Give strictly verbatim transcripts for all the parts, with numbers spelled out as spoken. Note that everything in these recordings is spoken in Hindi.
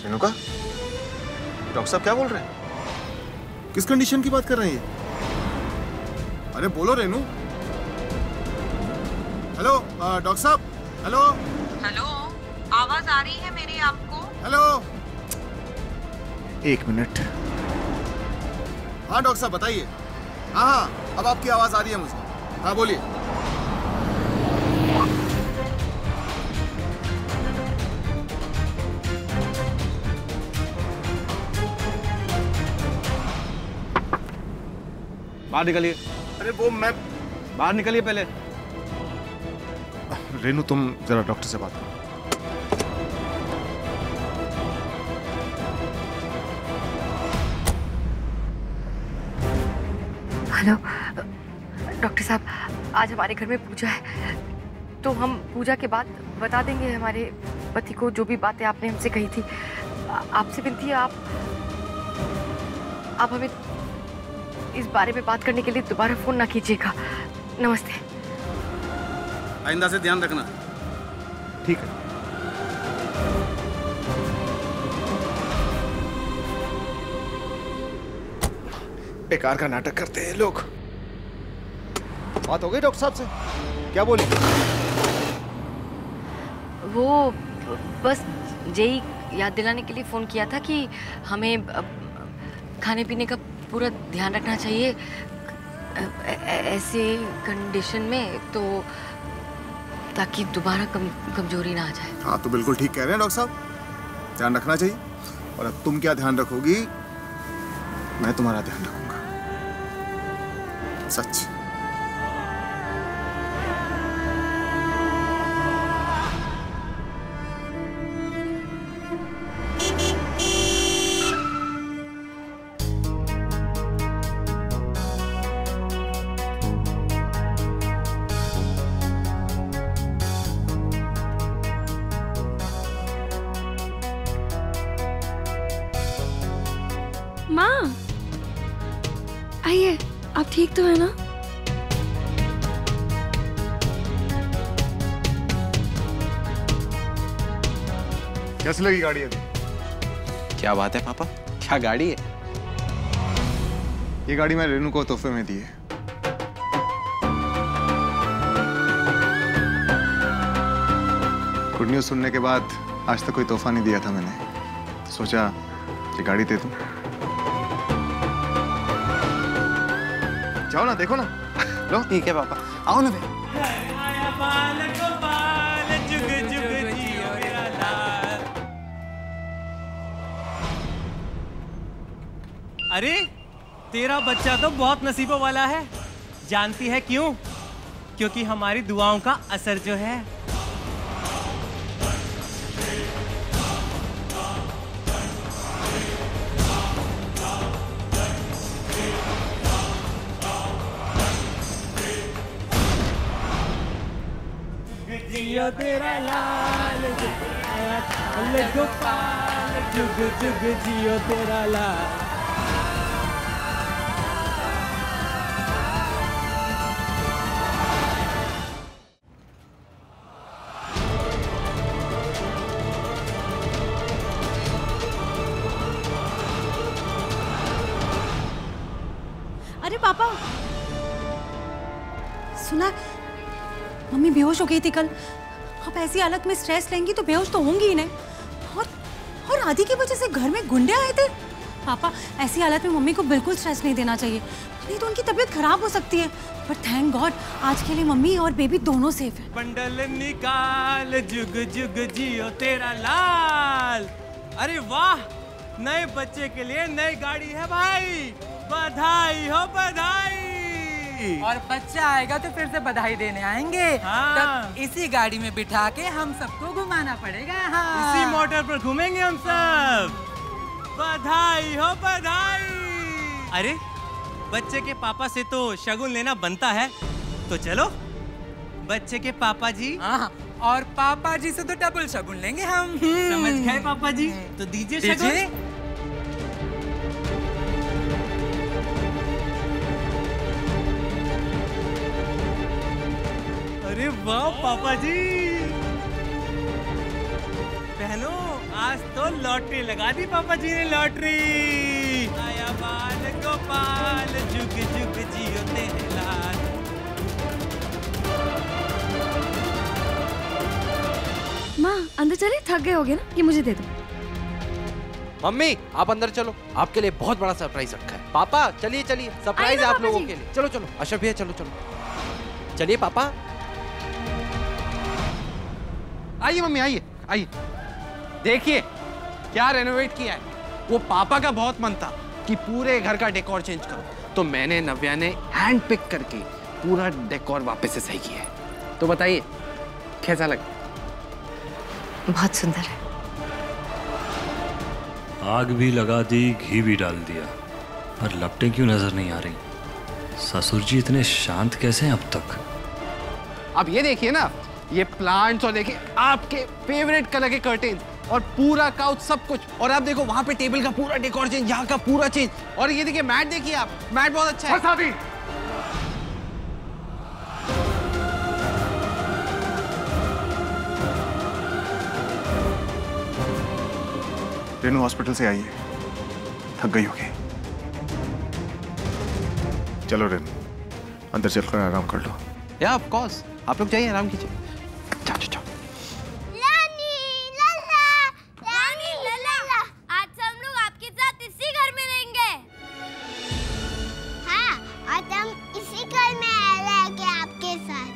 रेणुका, डॉक्टर साहब क्या बोल रहे हैं? किस कंडीशन की बात कर रहे हैं ये? अरे बोलो रेनू। हेलो डॉक्टर साहब। हेलो हेलो, आवाज आ रही है मेरी आपको? हेलो, एक मिनट। हाँ डॉक्टर साहब बताइए। हाँ हाँ, अब आपकी आवाज आ रही है मुझे। हाँ बोलिए। बाहर निकलिए। अरे वो मैं बाहर निकलिए पहले। रेनू तुम जरा डॉक्टर से बात करो। हेलो डॉक्टर साहब, आज हमारे घर में पूजा है, तो हम पूजा के बाद बता देंगे हमारे पति को जो भी बातें आपने हमसे कही थी। आपसे विनती है, आप आप हमें इस बारे में बात करने के लिए दोबारा फोन ना कीजिएगा। नमस्ते। आइंदा से ध्यान रखना। ठीक है। बेकार का नाटक करते हैं लोग। बात हो गई डॉक्टर साहब से? क्या बोली? वो बस यही याद दिलाने के लिए फोन किया था कि हमें खाने पीने का पूरा ध्यान रखना चाहिए ऐसे कंडीशन में, तो ताकि दोबारा कम कमजोरी ना आ जाए। हाँ तो बिल्कुल ठीक कह रहे हैं डॉक्टर साहब, ध्यान रखना चाहिए। और अब तुम क्या ध्यान रखोगी? मैं तुम्हारा ध्यान रखूंगा, सच। माँ आइए, आप ठीक तो है ना? कैसी लगी गाड़ी अभी? क्या बात है पापा, क्या गाड़ी है? ये गाड़ी मैं रेनू को तोहफे में दी है। गुड न्यूज़ सुनने के बाद आज तक कोई तोहफा नहीं दिया था मैंने, सोचा ये गाड़ी दे दूं। जाओ ना, देखो ना। लो। ठीक है पापा, आओ ना फिर। अरे तेरा बच्चा तो बहुत नसीबों वाला है। जानती है क्यों? क्योंकि हमारी दुआओं का असर जो है। जियो तेरा लाल गोपाल, जुग जुग जियो तेरा लाल। अरे पापा, सुना मम्मी बेहोश हो गई थी कल। अब ऐसी हालत में स्ट्रेस लेंगी तो बेहोश तो होंगी ही नहीं। और और आदि की वजह से घर में गुंडे आए थे। पापा ऐसी हालत में मम्मी को बिल्कुल स्ट्रेस नहीं देना चाहिए, नहीं तो उनकी तबीयत खराब हो सकती है। पर थैंक गॉड आज के लिए मम्मी और बेबी दोनों सेफ है। बंडल निकाल, जुग जुग जियो तेरा लाल। अरे वाह, नए बच्चे के लिए नई गाड़ी है भाई। बधाई हो बधाई। और बच्चा आएगा तो फिर से बधाई देने आएंगे। हाँ। तब इसी गाड़ी में बिठा के हम सबको घुमाना पड़ेगा। हाँ। इसी मोटर पर घूमेंगे हम सब। बधाई हो बधाई। अरे बच्चे के पापा से तो शगुन लेना बनता है, तो चलो बच्चे के पापा जी। हाँ, और पापा जी से तो डबल शगुन लेंगे हम। समझ गए पापा जी? तो दीजिए शगुन। अरे वाह पापा जी। बहनों आज तो लॉटरी लगा दी पापा जी ने, लॉटरी। आया बाल गोपाल, जुग जुग जियो तेरे लाल। माँ अंदर चले, थक गए होगे ना, ये मुझे दे दो। मम्मी आप अंदर चलो, आपके लिए बहुत बड़ा सरप्राइज रखा है। पापा चलिए चलिए, सरप्राइज है आप लोगों के लिए। चलो चलो अशरफ भैया, चलो चलो चलिए पापा। आइए मम्मी, आइए आइए। देखिए क्या रेनोवेट किया है। वो पापा का बहुत मन था कि पूरे घर का डेकोर चेंज करो, तो मैंने नव्या ने हैंड पिक करके पूरा डेकोर वापस से सही किया है। तो बताइए कैसा लगा? बहुत सुंदर है। आग भी लगा दी, घी भी डाल दिया, पर लपटें क्यों नजर नहीं आ रही? ससुर जी इतने शांत कैसे हैं अब तक? अब ये देखिए ना, ये प्लांट्स और देखिए आपके फेवरेट कलर के कर्टेन्स और पूरा काउच सब कुछ। और आप देखो वहां पे टेबल का पूरा डेकोर चेंज, यहाँ का पूरा चेंज। और ये देखिए मैट, देखिए आप, मैट बहुत अच्छा है। रेनू हॉस्पिटल से आई है, थक गई होगी। चलो रेनू, अंदर चलकर आराम कर लो। या ऑफ कोर्स, आप लोग जाइए, आराम कीजिए। जाओ जाओ। रानी लल्ला, रानी लल्ला, आज हम लोग आपके साथ इसी घर में रहेंगे। हाँ, आज हम इसी घर में रहेंगे आपके साथ।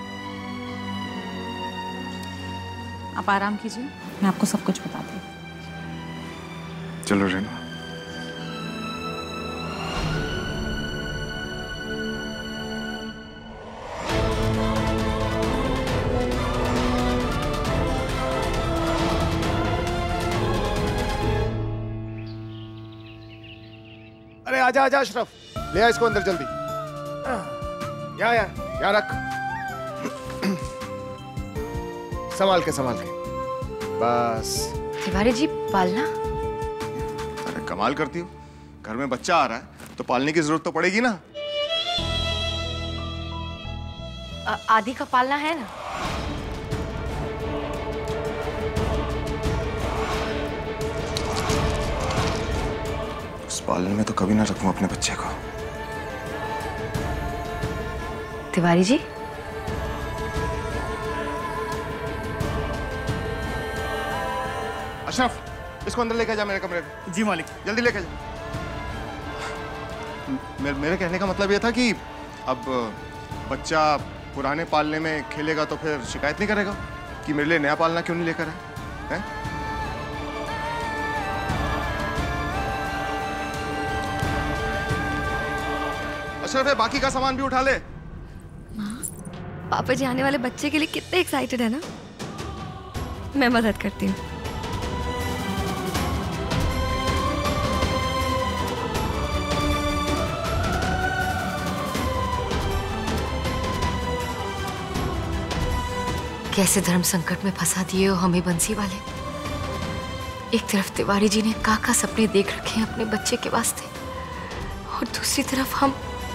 आप आराम कीजिए, मैं आपको सब कुछ बताती हूँ। चलो रेनू। अरे आजा आजा अशरफ, ले आ इसको अंदर जल्दी। यहाँ यहाँ यहाँ रख। संभाल के संभाल के, बस। तिवारी जी पालना? अरे कमाल करती हो, घर में बच्चा आ रहा है तो पालने की जरूरत तो पड़ेगी ना। आ, आदि का पालना है ना? उस पालने में तो कभी ना रखूं अपने बच्चे को। तिवारी जी, अशरफ इसको अंदर लेके जा मेरे कमरे में। जी मालिक। जल्दी लेके जा। मे, मेरे कहने का मतलब ये था कि अब बच्चा पुराने पालने में खेलेगा तो फिर शिकायत नहीं करेगा कि मेरे लिए नया पालना क्यों नहीं लेकर आए हैं? अशरफ है, बाकी का सामान भी उठा ले। पापा जी आने वाले बच्चे के लिए कितने एक्साइटेड है ना। मैं मदद करती हूँ। कैसे धर्म संकट में फंसा दिए हो हमें बंसी वाले। एक तरफ तिवारी जी ने काका सपने देख रखे हैं अपने बच्चे के वास्ते, और दूसरी तरफ हम।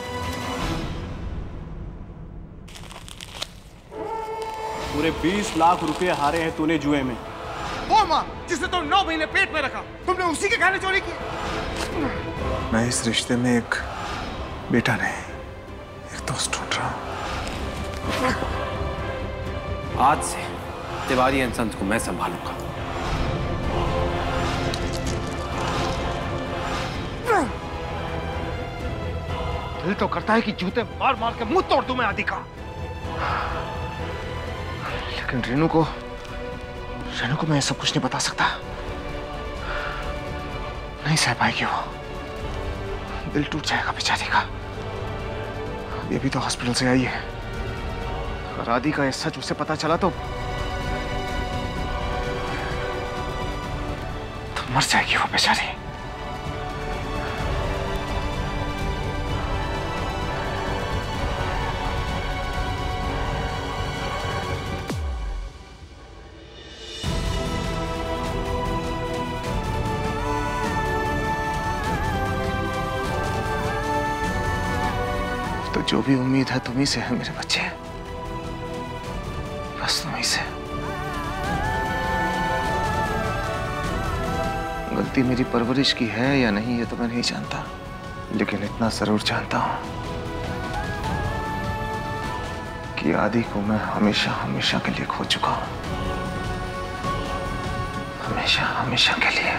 पूरे बीस लाख रुपए हारे हैं तूने जुए में। वो माँ जिसे तुम नौ महीने पेट में रखा, तुमने उसी के गहने चोरी किए। मैं इस रिश्ते में एक बेटा नहीं, एक दोस्त ढूंढ रहा हूँ। आज से तिवारी एंड सन्स को मैं संभालूंगा। दिल तो करता है कि जूते मार मार के मुंह तोड़ दूं मैं आदि का, लेकिन रेनू को रेनू को मैं सब कुछ नहीं बता सकता। नहीं सह पाएगी वो, दिल टूट जाएगा बेचारी का। अभी अभी तो हॉस्पिटल से आई है, अगर आदि का ये सच उसे पता चला तो तो मर जाएगी वो बेचारी। तो जो भी उम्मीद है तुम्ही से है मेरे बच्चे, बस तुम्ही से। गलती मेरी परवरिश की है या नहीं ये तो मैं नहीं जानता, लेकिन इतना जरूर जानता हूं कि आदि को मैं हमेशा हमेशा के लिए खो चुका हूं। हमेशा हमेशा के लिए।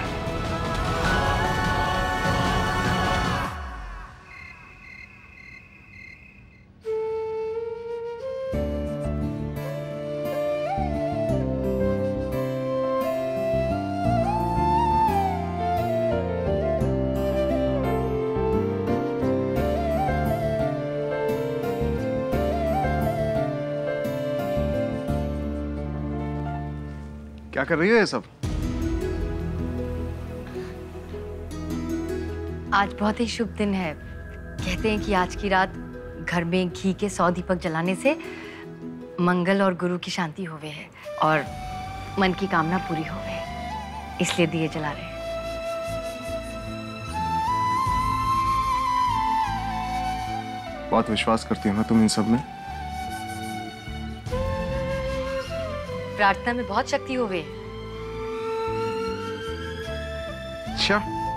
क्या कर रही हो ये सब? आज बहुत ही शुभ दिन है। कहते हैं कि आज की रात घर में घी के सौ दीपक जलाने से मंगल और गुरु की शांति होवे है और मन की कामना पूरी होवे है, इसलिए दिए जला रहे हैं। बहुत विश्वास करती हो ना तुम इन सब में? प्रार्थना में बहुत शक्ति होवे। अच्छा,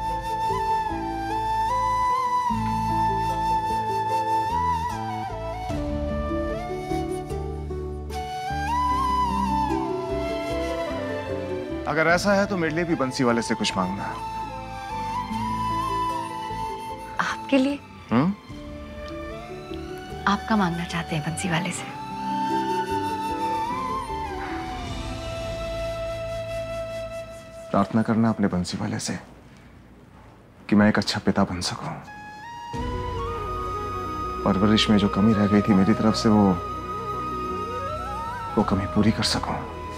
अगर ऐसा है तो मेरे लिए भी बंसी वाले से कुछ मांगना। आपके लिए? हम्म? आपका मांगना चाहते हैं बंसी वाले से? प्रार्थना करना अपने बंसी वाले से कि मैं एक अच्छा पिता बन सकूं। परवरिश में जो कमी रह गई थी मेरी तरफ से वो वो कमी पूरी कर सकूं।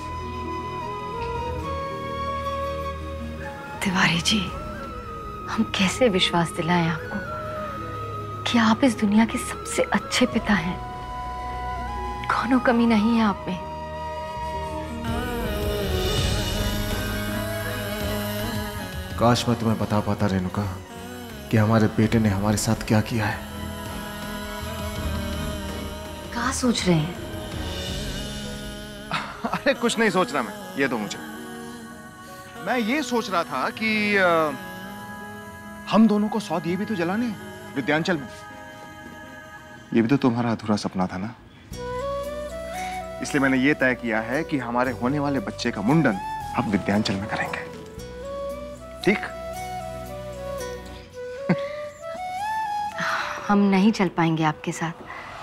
तिवारी जी, हम कैसे विश्वास दिलाएं आपको कि आप इस दुनिया के सबसे अच्छे पिता हैं। कौनो कमी नहीं है आप में। काश मैं तुम्हें बता पाता रेणुका कि हमारे बेटे ने हमारे साथ क्या किया है। क्या सोच रहे हैं? अरे कुछ नहीं सोच रहा मैं, ये तो मुझे मैं ये सोच रहा था कि आ, हम दोनों को सौ दिए भी तो जलाने विद्यांचल में। ये भी तो तुम्हारा अधूरा सपना था ना, इसलिए मैंने ये तय किया है कि हमारे होने वाले बच्चे का मुंडन हम विद्यांचल में करेंगे। ठीक? हम नहीं चल पाएंगे आपके साथ।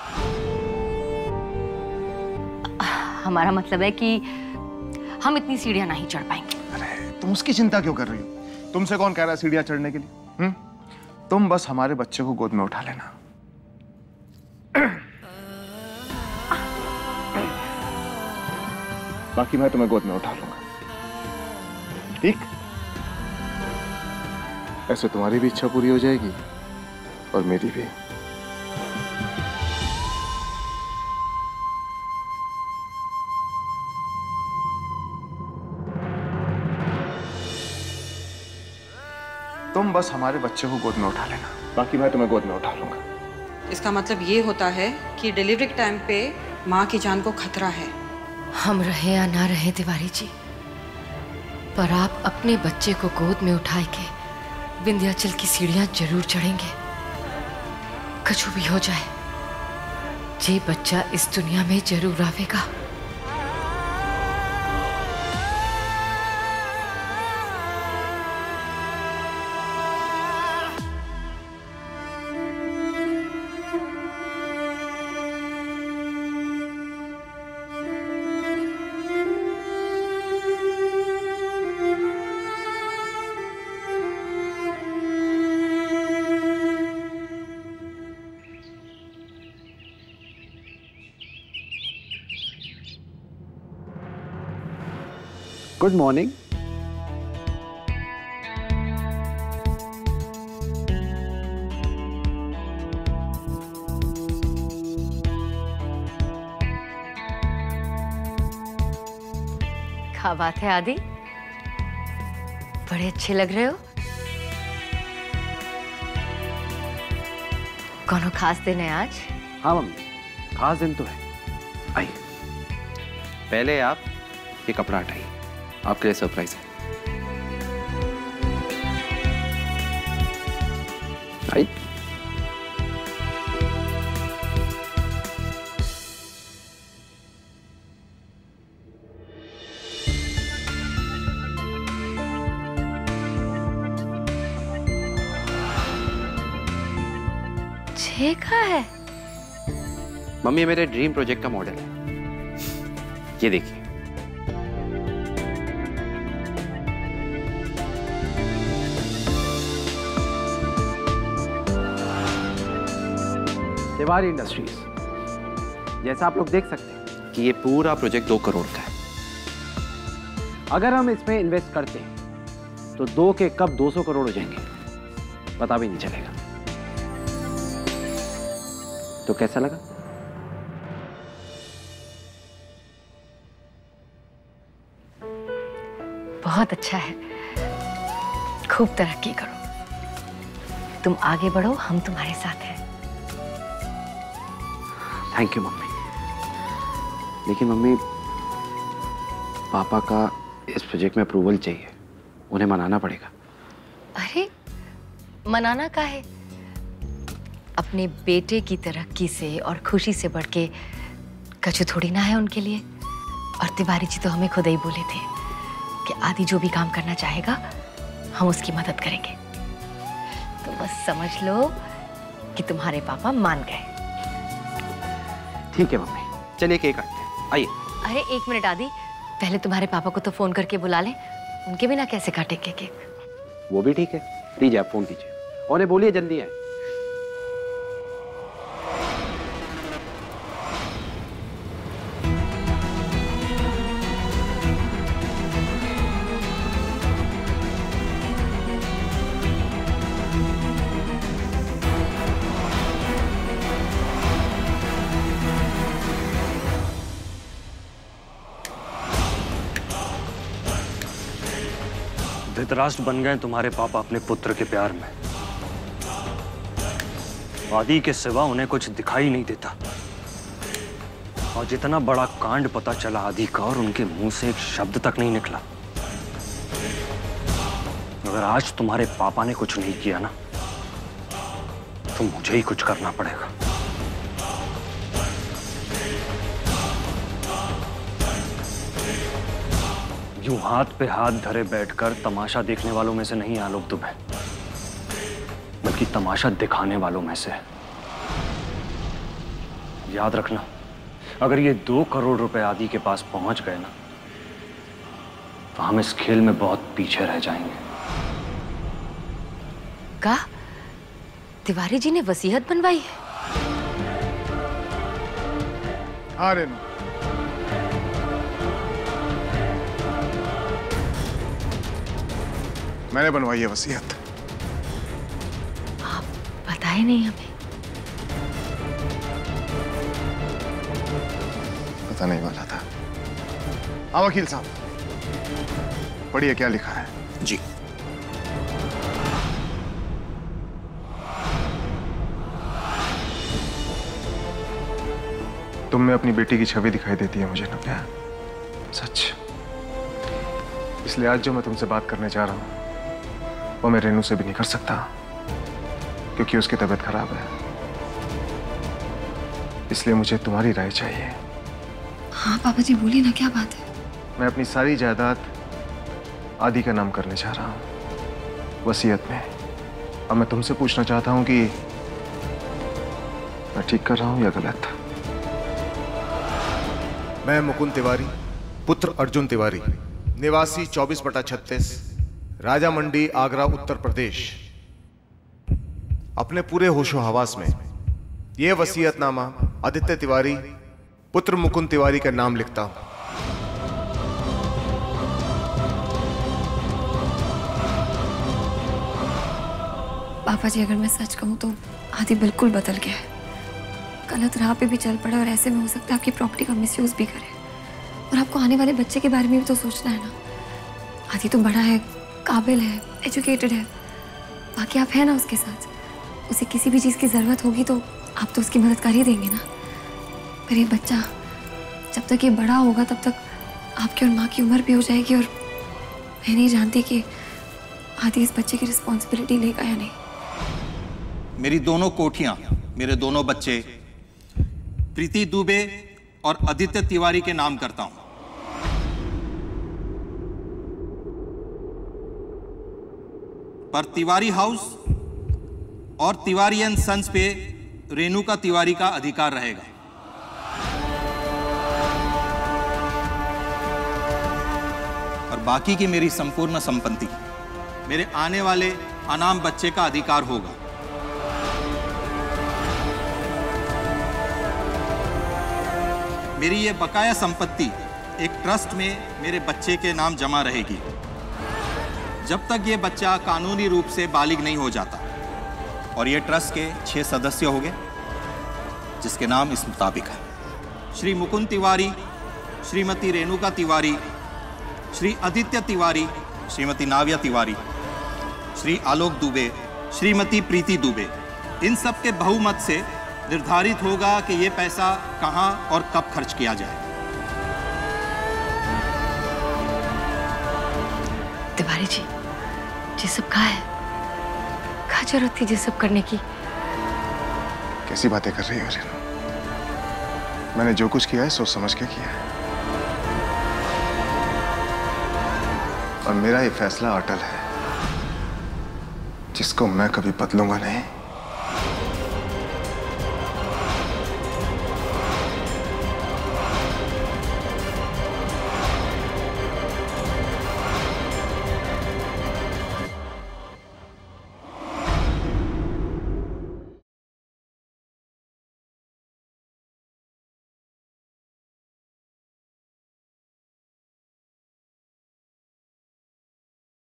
हमारा मतलब है कि हम इतनी सीढ़ियां नहीं चढ़ पाएंगे। अरे तुम उसकी चिंता क्यों कर रही हो? तुमसे कौन कह रहा है सीढ़ियां चढ़ने के लिए? हुँ? तुम बस हमारे बच्चे को गोद में उठा लेना। बाकी मैं तुम्हें गोद में उठा लूंगा। ठीक? ऐसे तुम्हारी भी इच्छा पूरी हो जाएगी और मेरी भी। तुम बस हमारे बच्चे को गोद में उठा लेना, बाकी मैं तुम्हें गोद में उठा लूंगा। इसका मतलब ये होता है कि डिलीवरी के टाइम पे माँ की जान को खतरा है। हम रहे या ना रहे तिवारी जी, पर आप अपने बच्चे को गोद में उठाए के विंध्याचल की सीढ़ियां जरूर चढ़ेंगे। कुछ भी हो जाए, ये बच्चा इस दुनिया में जरूर आवेगा। Good morning. क्या बात है आदि, बड़े अच्छे लग रहे हो। कौनो खास दिन है आज? हाँ मम्मी, खास दिन तो है। आइए, पहले आप ये कपड़ा हटाइए, आपके लिए सरप्राइज है। आई छह का है? मम्मी मेरे ड्रीम प्रोजेक्ट का मॉडल है, ये देखिए। तिवारी इंडस्ट्रीज, जैसा आप लोग देख सकते हैं कि ये पूरा प्रोजेक्ट दो करोड़ का है। अगर हम इसमें इन्वेस्ट करते हैं तो दो के कब दो सौ करोड़ हो जाएंगे, पता भी नहीं चलेगा। तो कैसा लगा? बहुत अच्छा है, खूब तरक्की करो, तुम आगे बढ़ो, हम तुम्हारे साथ हैं। Thank you mummy. लेकिन मम्मी, पापा का इस प्रोजेक्ट में अप्रूवल चाहिए, उन्हें मनाना पड़ेगा। अरे मनाना का है? अपने बेटे की तरक्की से और खुशी से बढ़ के कछु थोड़ी ना है उनके लिए। और तिवारी जी तो हमें खुद ही बोले थे कि आदि जो भी काम करना चाहेगा हम उसकी मदद करेंगे। तो बस समझ लो कि तुम्हारे पापा मान गए। ठीक है मम्मी, चलिए केक काटते हैं, आइए। अरे एक मिनट आदि, पहले तुम्हारे पापा को तो फोन करके बुला लें, उनके बिना कैसे काटेंगे केक? वो भी ठीक है, लीजिए आप फोन कीजिए, उन्हें बोलिए जल्दी आए। धृतराष्ट्र बन गए तुम्हारे पापा अपने पुत्र के प्यार में। आदि के सिवा उन्हें कुछ दिखाई नहीं देता। और जितना बड़ा कांड पता चला आदि का, और उनके मुंह से एक शब्द तक नहीं निकला। अगर आज तुम्हारे पापा ने कुछ नहीं किया ना, तो मुझे ही कुछ करना पड़ेगा। यूं हाथ पे हाथ धरे बैठकर तमाशा देखने वालों में से नहीं आलोक दुबे, बल्कि तमाशा दिखाने वालों में से। याद रखना, अगर ये दो करोड़ रुपए आदि के पास पहुंच गए ना, तो हम इस खेल में बहुत पीछे रह जाएंगे। का तिवारी जी ने वसीयत बनवाई है? हाँ रेनू, मैंने बनवाई है वसीयत। आप बताए नहीं हमें। पता नहीं वाला था। हाँ वकील साहब, पढ़िए क्या लिखा है। जी। तुम में अपनी बेटी की छवि दिखाई देती है मुझे नव्या, सच। इसलिए आज जो मैं तुमसे बात करने जा रहा हूं वो मैं रेनू से भी नहीं कर सकता, क्योंकि उसकी तबीयत खराब है। इसलिए मुझे तुम्हारी राय चाहिए। हाँ पापा जी बोलिए ना, क्या बात है? मैं अपनी सारी जायदाद आदि का नाम करने जा रहा हूं वसीयत में। अब मैं तुमसे पूछना चाहता हूं कि मैं ठीक कर रहा हूं या गलत। मैं मुकुंद तिवारी, पुत्र अर्जुन तिवारी, निवासी चौबीस बटा छत्तीस, राजा मंडी, आगरा, उत्तर प्रदेश, अपने पूरे होशो हवास में यह वसीयतनामा आदित्य तिवारी पुत्र मुकुंद तिवारी का नाम लिखता हूं। पापा जी अगर मैं सच कहूं तो आदि बिल्कुल बदल गया है, गलत राह पे भी चल पड़ा, और ऐसे में हो सकता है आपकी प्रॉपर्टी का मिसयूज भी करे। और आपको आने वाले बच्चे के बारे में भी तो सोचना है ना। आदि तो बड़ा है, काबिल है, एजुकेटेड है, बाकी आप हैं ना उसके साथ। उसे किसी भी चीज़ की ज़रूरत होगी तो आप तो उसकी मदद कर ही देंगे ना। पर ये बच्चा जब तक ये बड़ा होगा तब तक आपकी और माँ की उम्र भी हो जाएगी, और मैं नहीं जानती कि आदि इस बच्चे की रिस्पॉन्सिबिलिटी लेगा या नहीं। मेरी दोनों कोठियां, मेरे दोनों बच्चे प्रीति दुबे और आदित्य तिवारी के नाम करता हूं। पर तिवारी हाउस और तिवारी एंड सन्स पे रेणुका तिवारी का अधिकार रहेगा। और बाकी की मेरी संपूर्ण संपत्ति मेरे आने वाले अनाम बच्चे का अधिकार होगा। मेरी ये बकाया संपत्ति एक ट्रस्ट में मेरे बच्चे के नाम जमा रहेगी जब तक ये बच्चा कानूनी रूप से बालिग नहीं हो जाता। और ये ट्रस्ट के छह सदस्य होंगे जिसके नाम इस मुताबिक है: श्री मुकुंद तिवारी, श्रीमती रेणुका तिवारी, श्री आदित्य तिवारी, श्रीमती नाव्या तिवारी, श्री आलोक दुबे, श्रीमती प्रीति दुबे। इन सब के बहुमत से निर्धारित होगा कि ये पैसा कहां और कब खर्च किया जाए। तिवारी जी, ये सब कहा है? कहाँ जरूरत थी ये सब करने की? कैसी बातें कर रही हो रेणु? मैंने जो कुछ किया है सोच समझ के किया है, और मेरा ये फैसला अटल है जिसको मैं कभी बदलूंगा नहीं।